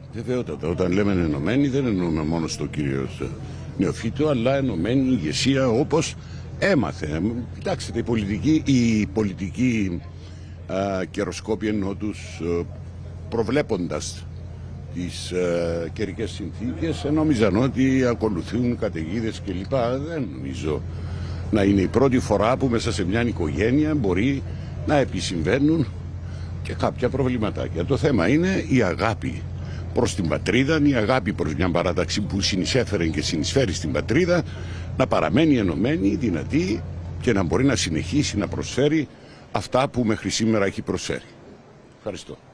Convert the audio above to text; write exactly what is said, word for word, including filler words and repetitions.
Βεβαίωτατα. Όταν λέμε ενωμένοι δεν εννοούμε μόνο στο κύριο Νεοφύτο, αλλά ενωμένη ηγεσία όπως έμαθε. Κοιτάξτε, η πολιτική, η πολιτική α, καιροσκόπη εννοώ τους προβλέποντας τις α, καιρικές συνθήκες νόμιζαν ότι ακολουθούν καταιγίδες κλπ. Δεν νομίζω να είναι η πρώτη φορά που μέσα σε μια οικογένεια μπορεί να επισυμβαίνουν και κάποια προβληματάκια. Το θέμα είναι η αγάπη προς την πατρίδα, η αγάπη προς μια παράταξη που συνεισέφερε και συνεισφέρει στην πατρίδα, να παραμένει ενωμένη, δυνατή και να μπορεί να συνεχίσει να προσφέρει αυτά που μέχρι σήμερα έχει προσφέρει. Ευχαριστώ.